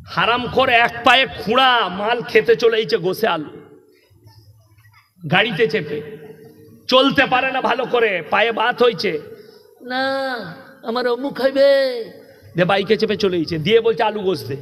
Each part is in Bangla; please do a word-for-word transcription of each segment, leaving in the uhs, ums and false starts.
হারাম করে এক পায়ে খুঁড়া মাল খেতে চলেছে গোসে আলু, গাড়িতে চেপে চলতে পারে না ভালো করে, পায়ে বাত হয়েছে, না আমার অমুক খাইবে, দে বাইকে চেপে চলেছে, দিয়ে বলছে আলু গোস দে।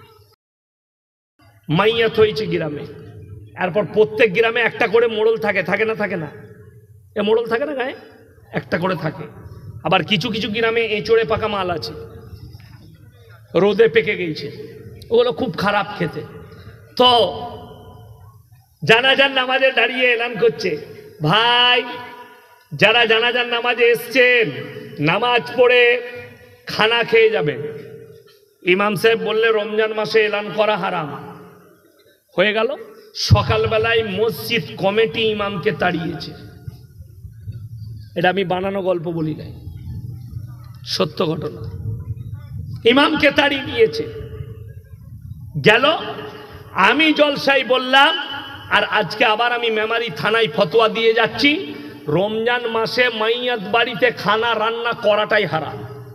মাইয়াত হয়েছে গ্রামে, এরপর প্রত্যেক গ্রামে একটা করে মোড়ল থাকে, থাকে না থাকে না, এ মোড়ল থাকে না গায়ে, একটা করে থাকে। আবার কিছু কিছু গ্রামে এঁচড়ে পাকা মাল আছে, রোদে পেকে গেছে, ওগুলো খুব খারাপ খেতে। তো জানাজার নামাজে দাঁড়িয়ে এলান করছে, ভাই যারা জানাজার নামাজে এসছেন নামাজ পড়ে খানা খেয়ে যাবেন। ইমাম সাহেব বললে রমজান মাসে এলান করা হারাম। হয়ে গেল, সকালবেলায় মসজিদ কমিটি ইমামকে তাড়িয়েছে। এটা আমি বানানো গল্প বলি নাই, সত্য ঘটনা। ইমামকে তাড়িয়ে দিয়েছে। গেল, আমি জলসাই বললাম, আর আজকে আবার আমি মেমারি থানায় ফতোয়া দিয়ে যাচ্ছি, রমজান মাসে মাইয়াত বাড়িতে খানা রান্না করাটাই হারাম।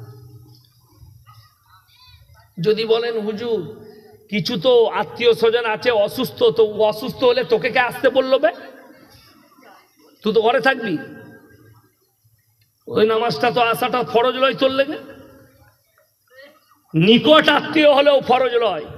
যদি বলেন হুজুর কিছু তো আত্মীয় স্বজন আছে অসুস্থ, তো অসুস্থ হলে তোকে কে আসতে বললো বে, তুই তো ঘরে থাকবি, ওই নামাজটা তো আসাটা ফরজ লয় তোর লেগে, নিকট আত্মীয় হলেও ফরজ লয়।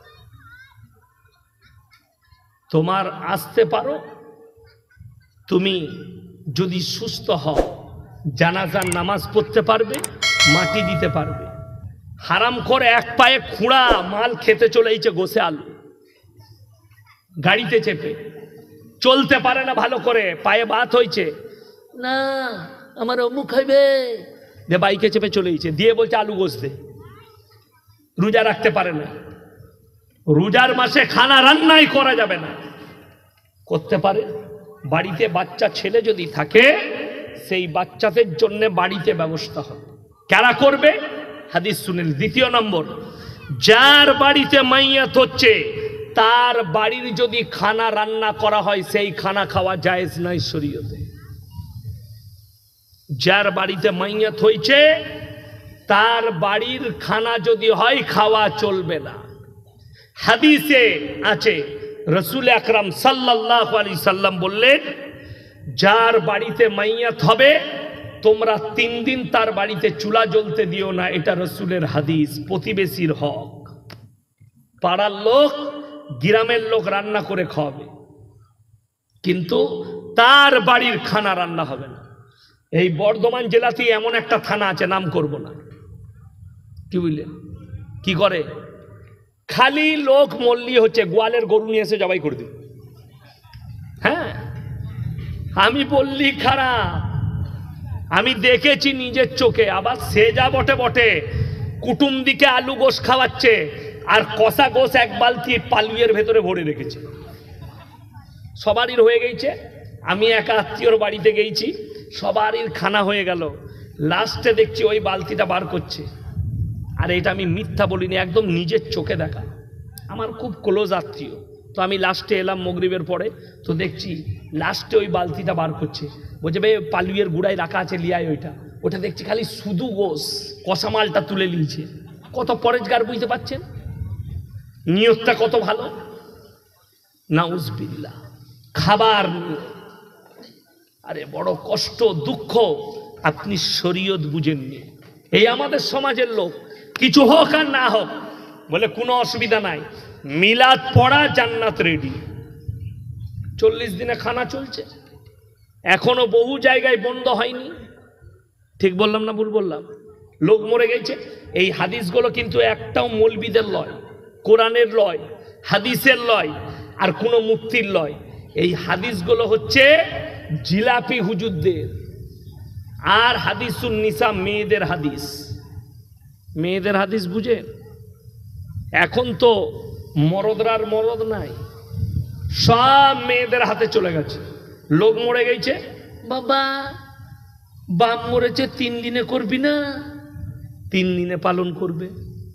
তোমার আসতে পারো, তুমি যদি সুস্থ হও জানাজার নামাজ পড়তে পারবে, মাটি দিতে পারবে। হারাম করে এক পায়ে খুঁড়া মাল খেতে চলেছে গোসে আলু, গাড়িতে চেপে চলতে পারে না ভালো করে, পায়ে বাত হয়েছে, না আমার অমুক খাইবে, দে বাইকে চেপে চলেছে, দিয়ে বলছে আলু গোস দে। রোজা রাখতে পারে না, রোজার মাসে খানা রান্নাই করা যাবে না। করতে পারে, বাড়িতে বাচ্চা ছেলে যদি থাকে সেই বাচ্চাদের জন্য বাড়িতে ব্যবস্থা হবে। কারা করবে? হাদিস শুনেন। দ্বিতীয় নম্বর, যার বাড়িতে মাইয়াত হচ্ছে তার বাড়ির যদি খানা রান্না করা হয় সেই খানা খাওয়া জায়েজ নয় শরীয়তে। যার বাড়িতে মাইয়াত হয়েছে তার বাড়ির খানা যদি হয় খাওয়া চলবে না। হাদিসে আছে রাসূল আকরাম সাল্লাল্লাহু আলাইহি সাল্লাম বললেন, যার বাড়িতে মাইয়াত হবে তোমরা তিন দিন তার বাড়িতে চুলা জ্বলতে দিও না। এটা রাসূলের হাদিস। প্রতিবেশীর হক, পাড়ার লোক গ্রামের লোক রান্না করে খাওয়াবে, কিন্তু তার বাড়ির খানা রান্না হবে না। এই বর্ধমান জেলাতে এমন একটা থানা আছে, নাম করব না, কি বুঝলেন, কি করে খালি লোক মল্লি হচ্ছে, গোয়ালের গরু নিয়ে এসে জবাই করে দিই। হ্যাঁ, আমি বললি খারাপ, আমি দেখেছি নিজের চোখে। আবার সে যা বটে বটে, কুটুম দিকে আলু গোশ খাওয়াচ্ছে আর কষা গোশ এক বালতি পালুয়ের ভেতরে ভরে রেখেছে। সবারই হয়ে গেছে। আমি একা আত্মীয়র বাড়িতে গেছি, সবারই খানা হয়ে গেল, লাস্টে দেখছি ওই বালতিটা বার করছে। আর এটা আমি মিথ্যা বলিনি, একদম নিজের চোখে দেখা, আমার খুব ক্লোজ আত্মীয়। তো আমি লাস্টে এলাম মগরিবের পরে, তো দেখছি লাস্টে ওই বালতিটা বার করছে। বলছে ভাই পালুয়ের গুড়ায় রাখা আছে, লিয়ায় ওইটা। ওটা দেখছি খালি শুধু গোস, কষা মালটা তুলে নিয়েছে। কত পরেজগার, বুঝতে পারছেন নিয়তটা কত ভালো। নাউজুবিল্লাহ, খাবার নিয়ে আরে বড় কষ্ট দুঃখ, আপনি শরীয়ত বুঝেননি। এই আমাদের সমাজের লোক, কিছু হোক আর না হোক বলে কোনো অসুবিধা নাই, মিলাদ পড়া জান্নাত রেডি। চল্লিশ দিনে খানা চলছে, এখনো বহু জায়গায় বন্ধ হয়নি। ঠিক বললাম না ভুল বললাম? লোক মরে গেছে। এই হাদিসগুলো কিন্তু একটাও মৌলবীদের লয়, কোরআনের লয়, হাদিসের লয়, আর কোনো মুফতির লয়। এই হাদিসগুলো হচ্ছে জিলাপি হুজুরদের। আর হাদিসুন নিসা মেয়েদের হাদিস। মেয়েদের হাদিস বুঝে? এখন তো মরদরার মরদ নাই, সব মেয়েদের হাতে চলে গেছে। লোক মরে গেছে, বাবা বাপ মরেছে তিন দিনে করবি না, তিন দিনে পালন করবে,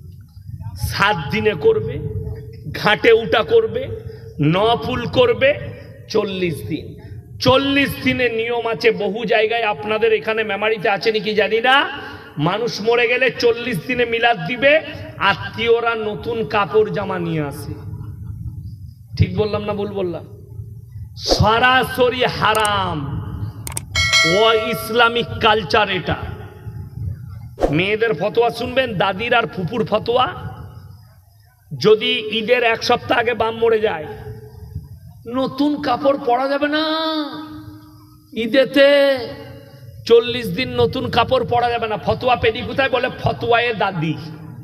সাত দিনে করবে, ঘাটে উঠা করবে, নফুল করবে, চল্লিশ দিন। চল্লিশ দিনের নিয়ম আছে বহু জায়গায়, আপনাদের এখানে মেমারিতে আছে নাকি জানি না। মানুষ মরে গেলে চল্লিশ দিনে মিলাদ দিবে, আত্মীয়রা নতুন কাপড় জামা নিয়ে আসে, ঠিক বললাম না ভুল বললাম? সরাসরি হারাম, ও ইসলামিক কালচার। এটা মেয়েদের ফতোয়া শুনবেন, দাদির আর ফুপুর ফতোয়া। যদি ঈদের এক সপ্তাহ আগে বাম মরে যায়, নতুন কাপড় পরা যাবে না ঈদেতে, চল্লিশ দিন নতুন কাপড় পরা যাবে না। ফতোয়া পেডি কোথায়? বলে ফতোয়ায়ে দাদি,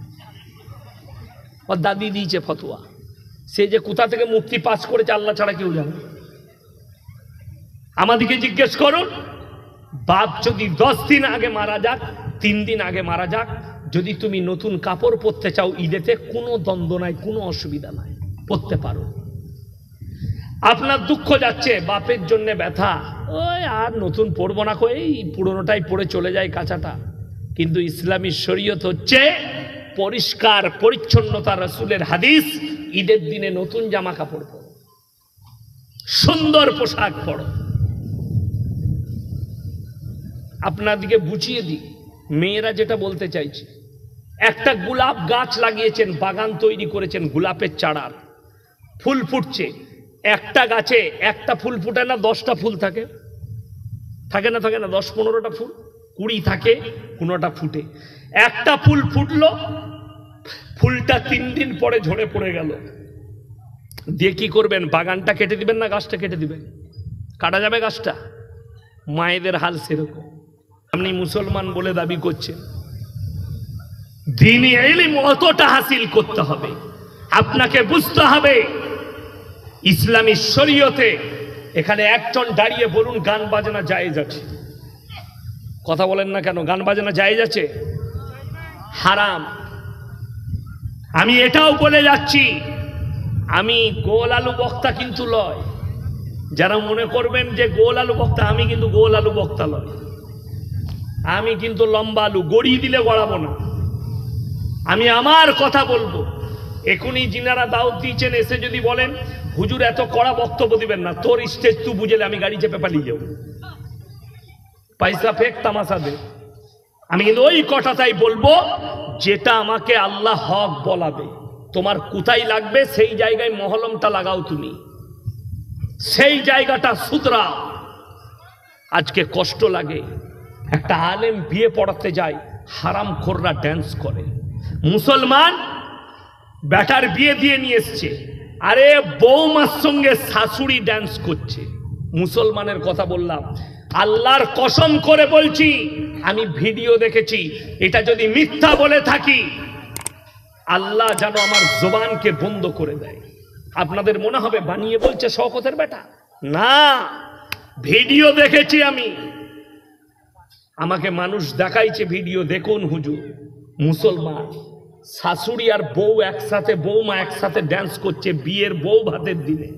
ও দাদি দিয়েছে ফতোয়া। সে যে কোথা থেকে মুক্তি পাস করেছে আল্লাহ ছাড়া কেউ জানে। আমাদেরকে জিজ্ঞেস করুন, বাপ যদি দশ দিন আগে মারা যাক, তিন দিন আগে মারা যাক, যদি তুমি নতুন কাপড় পরতে চাও ঈদেতে, কোনো দ্বন্দ্ব নাই, কোনো অসুবিধা নাই, পরতে পারো। আপনার দুঃখ যাচ্ছে, বাপের জন্য ব্যথা, ওই আর নতুন পরবো না, এই পুরনোটাই পরে চলে যায় কাঁচাটা। কিন্তু ইসলামী শরীয়ত হচ্ছে পরিষ্কার পরিচ্ছন্নতা, রাসূলের হাদিস, ঈদের দিনে নতুন জামা কাপড় পরো, সুন্দর পোশাক পরো। আপনাদিকে বুঝিয়ে দিই, মেয়েরা যেটা বলতে চাইছে, একটা গোলাপ গাছ লাগিয়েছেন, বাগান তৈরি করেছেন গোলাপের চারার, ফুল ফুটছে। একটা গাছে একটা ফুল ফুটে না, দশটা ফুল থাকে, থাকে না থাকে না, দশ পনেরোটা ফুল, কুড়ি থাকে, কোনোটা ফুটে। একটা ফুল ফুটলো, ফুলটা তিন দিন পরে ঝরে পড়ে গেল, দিয়ে কি করবেন? বাগানটা কেটে দিবেন না গাছটা কেটে দিবেন? কাটা যাবে গাছটা? মায়েদের হাল সেরকম। আপনি মুসলমান বলে দাবি করছেন, দ্বীনি ইলম অতটা হাসিল করতে হবে, আপনাকে বুঝতে হবে ইসলামী শরীয়তে। এখানে একজন দাঁড়িয়ে বলুন গান বাজনা জায়েজ আছে, কথা বলেন না কেন? গান বাজনা জায়েজ আছে? হারাম। আমি এটাও বলে যাচ্ছি, আমি গোল আলু বক্তা কিন্তু লয়। যারা মনে করবেন যে গোল আলু বক্তা, আমি কিন্তু গোল আলু বক্তা লয়, আমি কিন্তু লম্বা আলু, গড়িয়ে দিলে গড়াবো না। আমি আমার কথা বলবো। এখনই যিনারা দাওয়াত দিয়েছেন এসে যদি বলেন হুজুর এত কড়া বক্তব্য দিবেন না, তোর স্টেজ তুই বুঝলে, আমি গাড়ি চেপে পালিয়ে যাবো, পয়সা ফেক তামাশা দে। আমি কিন্তু ওই কথাটাই বলবো যেটা আমাকে আল্লাহ হক বলাবে। তোমার কোথায় লাগবে সেই জায়গায় মহলমটা লাগাও, তুমি সেই জায়গাটা সুতরাও। আজকে কষ্ট লাগে, একটা আলেম বিয়ে পড়াতে যায়, হারাম খোররা ড্যান্স করে। মুসলমান বেটার বিয়ে দিয়ে নিয়ে এসছে, আরে বৌমার সঙ্গে শাশুড়ি ড্যান্স করছে। মুসলমানের কথা বললাম, আল্লাহর কসম করে বলছি, আমি ভিডিও দেখেছি। এটা যদি মিথ্যা বলে থাকি, আল্লাহ যেন আমার জবানকে বন্ধ করে দেয়। আপনাদের মনে হবে বানিয়ে বলছে শওকতের বেটা, না, ভিডিও দেখেছি আমি, আমাকে মানুষ দেখাইছে ভিডিও। দেখুন হুজুর, মুসলমান শাশুড়ি আর বউ একসাথে, বৌমা একসাথে ড্যান্স করছে বিয়ের বউ ভাতের দিনে।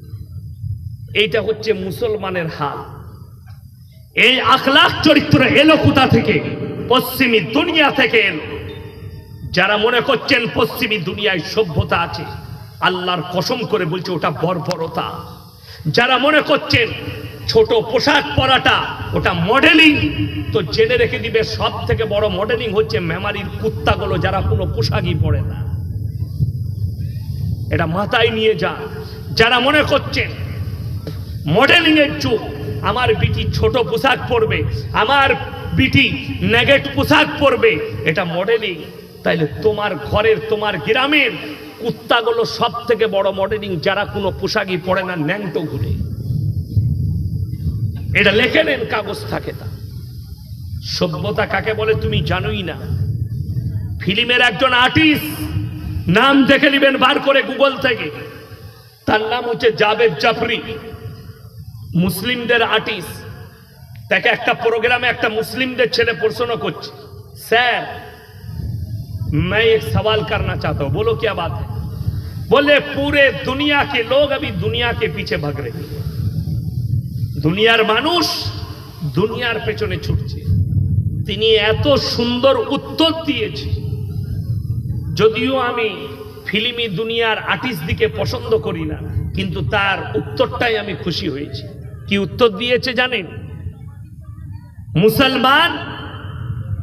এইটা হচ্ছে মুসলমানের হাল। এই আখলাক চরিত্র এলো কোথা থেকে? পশ্চিমী দুনিয়া থেকে এলো। যারা মনে করছেন পশ্চিমী দুনিয়ায় সভ্যতা আছে, আল্লাহর কসম করে বলছে ওটা বর্বরতা। যারা মনে করছেন ছোট পোশাক পরাটা ওটা মডেলিং, তো জেনে রেখে দিবে সব থেকে বড় মডেলিং হচ্ছে মেমারির কুত্তাগুলো, যারা কোনো পোশাকই পরে না। এটা মাথায় নিয়ে যা। যারা মনে করছেন মডেলিং এর যুগ, আমার বিটি ছোট পোশাক পরবে, আমার বিটি নেগেট পোশাক পরবে, এটা মডেলিং, তাইলে তোমার ঘরের তোমার গ্রামের কুত্তাগুলো সব থেকে বড় মডেলিং, যারা কোনো পোশাকই পরে না, ন্যাংটো ঘুরে। এটা লেখে নেন, কাগজ থাকে তা। সভ্যতা কাকে বলে তুমি জানোই না। ফিল্মের একজন আর্টিস্ট, নাম দেখে নেবেন বার করে গুগল থেকে, তার নাম হচ্ছে জাভেদ জাফরি, মুসলিমদের আর্টিস্ট। তাকে একটা প্রোগ্রামে একটা মুসলিমদের ছেলে প্রশ্ন করছে, স্যার मैं एक सवाल करना चाहता हूं, बोलो क्या बात है? बोले पूरे दुनिया के लोग अभी दुनिया के पीछे भाग रहे हैं, দুনিয়ার মানুষ দুনিয়ার পেছনে ছুটছে। তিনি এত সুন্দর উত্তর দিয়েছে, যদিও আমি ফিল্মি দুনিয়ার আর্টিস্ট দিকে পছন্দ করি না, কিন্তু তার উত্তরটাই আমি খুশি হয়েছি। কি উত্তর দিয়েছে জানেন? মুসলমান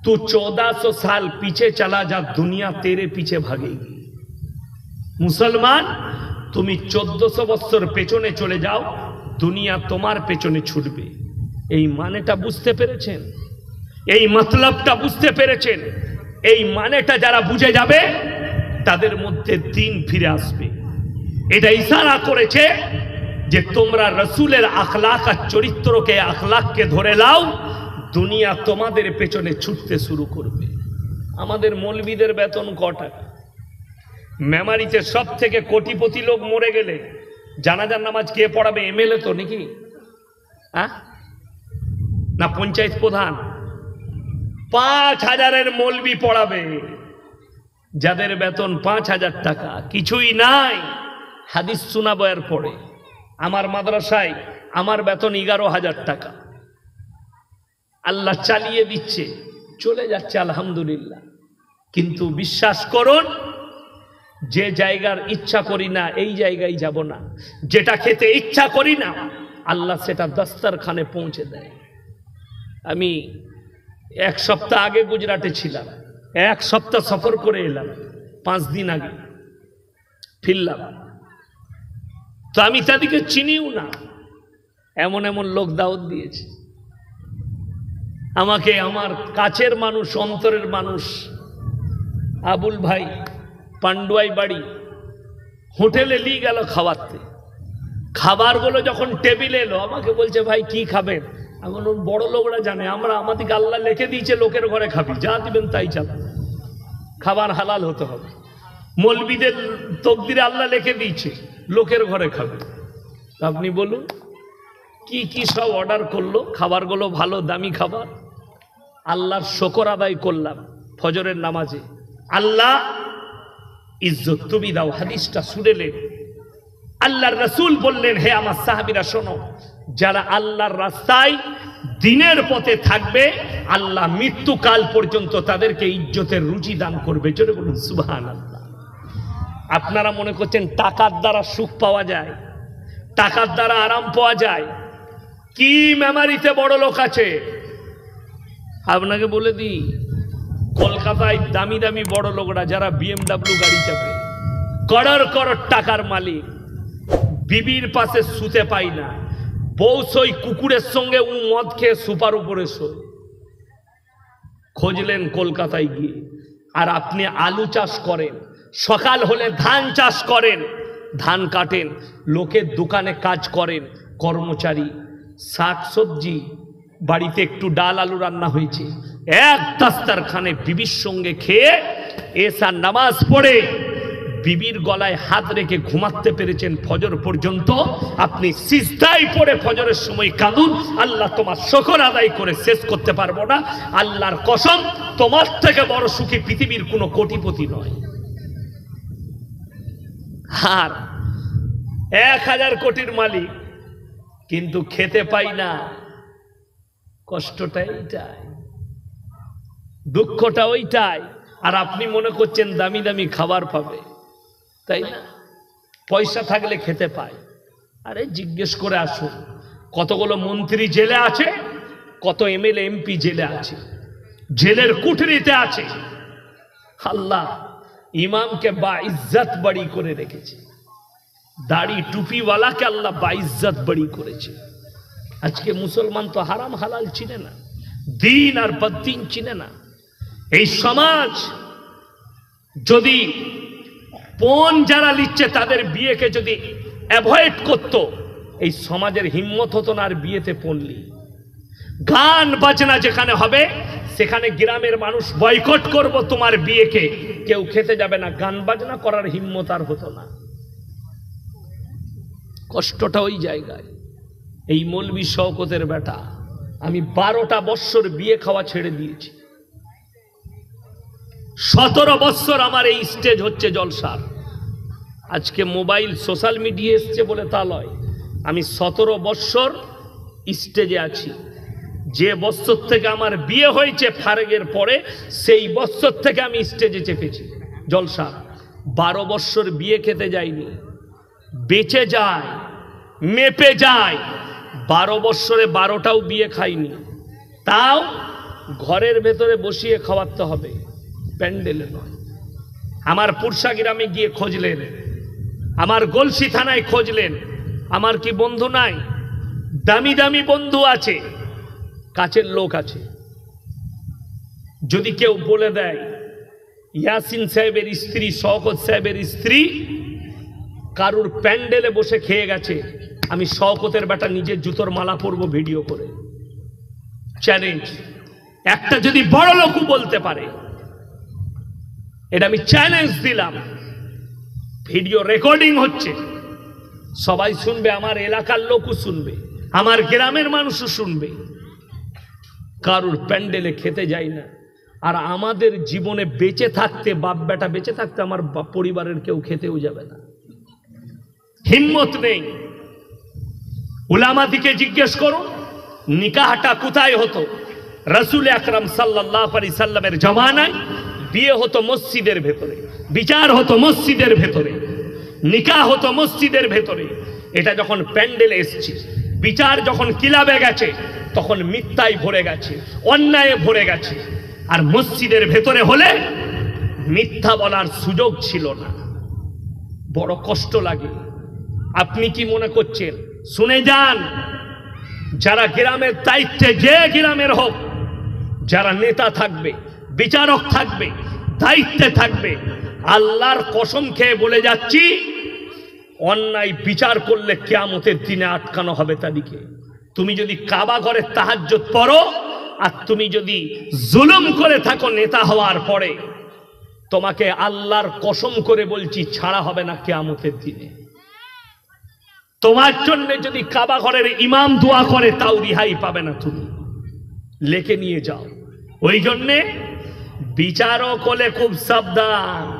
तू चौदह सौ साल पीछे चला जा, दुनिया तेरे पीछे भागेगी। मुसलमान তুমি চোদ্দশো বছর পেছনে চলে যাও, দুনিয়া তোমার পেছনে ছুটবে। এই মানেটা বুঝতে পেরেছেন? এই মতলবটা বুঝতে পেরেছেন? এই মানেটা যারা বুঝে যাবে তাদের মধ্যে দিন ফিরে আসবে। এটা ইশারা করেছে যে তোমরা রসুলের আখলাক আর চরিত্রকে, আখলাককে ধরে নাও, দুনিয়া তোমাদের পেছনে ছুটতে শুরু করবে। আমাদের মৌলবীদের বেতন ক টাকা? মেমারিতে সব থেকে কোটিপতি লোক মরে গেলে জানাজার নামাজ কে পড়াবে? এমএলএ তো নাকি? হ্যাঁ না পঞ্চায়েত প্রধান? পাঁচ হাজারের মৌলবি পড়াবে, যাদের বেতন পাঁচ হাজার টাকা, কিছুই নাই। হাদিস শোনাবো এর পরে। আমার মাদ্রাসায় আমার বেতন এগারো হাজার টাকা, আল্লাহ চালিয়ে দিচ্ছে, চলে যাচ্ছে আলহামদুলিল্লাহ। কিন্তু বিশ্বাস করুন, যে জায়গার ইচ্ছা করি না এই জায়গায় যাব না, যেটা খেতে ইচ্ছা করি না আল্লাহ সেটা দস্তরখানে পৌঁছে দেয়। আমি এক সপ্তাহ আগে গুজরাটে ছিলাম, এক সপ্তাহ সফর করে এলাম, পাঁচ দিন আগে ফিরলাম। তো আমি তাদেরকে চিনিও না, এমন এমন লোক দাওয়াত দিয়েছে আমাকে। আমার কাছের মানুষ, অন্তরের মানুষ, আবুল ভাই পান্ডুয়াই বাড়ি, হোটেলে নিয়ে গেল খাওয়াতে। খাবারগুলো যখন টেবিলে এলো আমাকে বলছে, ভাই কি খাবেন? এখন বড় লোকরা জানে, আমরা আমাদেরকে আল্লাহ লিখে দিয়েছে লোকের ঘরে খাবি, যা দিবেন তাই চালা, খাবার হালাল হতে হবে। মৌলবীদের তকদিরে আল্লাহ লিখে দিয়েছে লোকের ঘরে খাবে। আপনি বলুন কি কি সব অর্ডার করলো, খাবারগুলো ভালো দামি খাবার। আল্লাহর শুকর আদায় করলাম ফজরের নামাজে। আল্লাহ ইজ্জত তুমি দাও। হাদিসটা শুনেলেন, আল্লাহর রাসূল বললেন, হে আমার সাহাবীরা শোনো, যারা আল্লাহর রাস্তায় দিনের পথে থাকবে আল্লাহ মৃত্যুকাল পর্যন্ত তাদেরকে ইজ্জতের রুচি দান করবে। জোরে বলুন সুবহানাল্লাহ। আপনারা মনে করছেন টাকার দ্বারা সুখ পাওয়া যায়, টাকার দ্বারা আরাম পাওয়া যায়? কি মেমারিতে বড় লোক আছে আপনাকে বলে দিই, কলকাতায় দামি দামি বড় লোকরা যারা বিএমডাব্লিউ গাড়ি চাপে, করোড় করোড় টাকার মালিক, বিবির পাশে শুতে পাই না, বউ সই কুকুরের সঙ্গে উ মদ খেয়ে সুপার উপরে শোয়। খোঁজলেন কলকাতায় গিয়ে। আর আপনি আলু চাষ করেন, সকাল হলে ধান চাষ করেন, ধান কাটেন, লোকের দোকানে কাজ করেন, কর্মচারী, শাক সবজি, বাড়িতে একটু ডাল আলু রান্না হয়েছে, এক দাস্তারখানে বিবির সঙ্গে খেয়ে এশার নামাজ পড়ে বিবির গলায় হাত রেখে ঘুমাতে পেরেছেন ফজর পর্যন্ত। আপনি সিজদায় পড়ে ফজরের সময় কাঁদুন, আল্লাহ তোমার শুকর আদায় করে শেষ করতে পারবো না। আল্লাহর কসম, তোমার থেকে বড় সুখী পৃথিবীর কোনো কোটিপতি নয়। আর এক হাজার কোটির মালিক, কিন্তু খেতে পাই না। কষ্টটা এইটাই, দুঃখটা ওইটাই। আর আপনি মনে করছেন দামি দামি খাবার পাবে, তাই না? পয়সা থাকলে খেতে পায়। আরে জিজ্ঞেস করে আসুন, কতগুলো মন্ত্রী জেলে আছে, কত এমএলএ এমপি জেলে আছে, জেলের কুঠরিতে আছে। আল্লাহ ইমামকে বা ইজ্জত বড়ি করে রেখেছে, দাড়ি টুপিওয়ালাকে আল্লাহ বা ইজ্জত বড়ি করেছে। আজকে মুসলমান তো হারাম হালাল চিনে না, দিন আর বদ্দিন চিনে না। এই সমাজ যদি পণ যারা লিখছে তাদের বিয়েকে যদি অ্যাভয়েড করত, এই সমাজের হিম্মত হতো না আর বিয়েতে পড়লি। গান বাজনা যেখানে হবে সেখানে গ্রামের মানুষ বয়কট করব তোমার বিয়েকে, কেউ খেতে যাবে না, গান বাজনা করার হিম্মত আর হতো না। কষ্টটা ওই জায়গায়। এই মৌলবি শওকতের বেটা, আমি বারোটা বৎসর বিয়ে খাওয়া ছেড়ে দিয়েছি। সতেরো বৎসর আমার এই স্টেজ হচ্ছে জলসার। আজকে মোবাইল সোশ্যাল মিডিয়া এসছে বলে তা নয়, আমি সতেরো বৎসর স্টেজে আছি। যে বৎসর থেকে আমার বিয়ে হয়েছে ফারেগের পরে, সেই বৎসর থেকে আমি স্টেজে চেপেছি জলসা। বারো বৎসর বিয়ে খেতে যাইনি, বেঁচে যায়, মেপে যায়। বারো বৎসরে বারোটাও বিয়ে খাইনি, তাও ঘরের ভেতরে বসিয়ে খাওয়াতে হবে, প্যান্ডেলে নয়। আমার পুরসা গ্রামে গিয়ে খুঁজলেন, আমার গলসি থানায় খুঁজলেন, আমার কি বন্ধু নাই? দামি দামি বন্ধু আছে, কাছের লোক আছে। যদি কেউ বলে দেয় ইয়াসিন সাহেবের স্ত্রী, শওকত সাহেবের স্ত্রী কারুর প্যান্ডেলে বসে খেয়ে গেছে, আমি শওকতের বেটা নিজের জুতোর মালা পরবো ভিডিও করে। চ্যালেঞ্জ, একটা যদি বড় লোকও বলতে পারে, এটা আমি চ্যালেঞ্জ দিলাম। ভিডিও রেকর্ডিং হচ্ছে, সবাই শুনবে, আমার এলাকার লোকও শুনবে, আমার গ্রামের মানুষও শুনবে। কারুর প্যান্ডেলে খেতে যাই না। আর আমাদের জীবনে বেঁচে থাকতে, বাপ বেটা বেঁচে থাকতে আমার পরিবারের কেউ খেতেও যাবে না, হিম্মত নেই। উলামাদিকে জিজ্ঞেস করো নিকাহটা কোথায় হতো? রাসূল আকরাম সাল্লাল্লাহু আলাইহি সাল্লামের জামানায় বিয়ে হতো মসজিদের ভেতরে, বিচার হতো মসজিদের ভেতরে, নিকাহ হতো মসজিদের ভেতরে। এটা যখন প্যান্ডেলে এসেছে, বিচার যখন কিলাবে গেছে, তখন মিথ্যায় ভরে গেছে, অন্যায়ে ভরে গেছে। আর মসজিদের ভেতরে হলে মিথ্যা বলার সুযোগ ছিল না। বড় কষ্ট লাগে। আপনি কি মনে করছেন? শুনে যান, যারা গ্রামের দায়িত্বে, যে গ্রামের হোক, যারা নেতা থাকবে, বিচারক থাকবে, দায়িত্বে থাকবে, আল্লাহর কসম খেয়ে বলে যাচ্ছি, অন্যায় বিচার করলে কিয়ামতের দিনে আটকানো হবে তাদেরকে। তুমি যদি কাবা ঘরে তাহাজ্জুদ পড়ো আর তুমি যদি জুলুম করে থাকো নেতা হওয়ার পরে, তোমাকে আল্লাহর কসম করে বলছি ছাড়া হবে না কিয়ামতের দিনে। তোমার জন্য যদি কাবা ঘরের ইমাম দোয়া করে তাও রিহাই পাবে না, তুমি লেখে নিয়ে যাও। ওই জন্যে বিচারক হলে খুব সাবধান।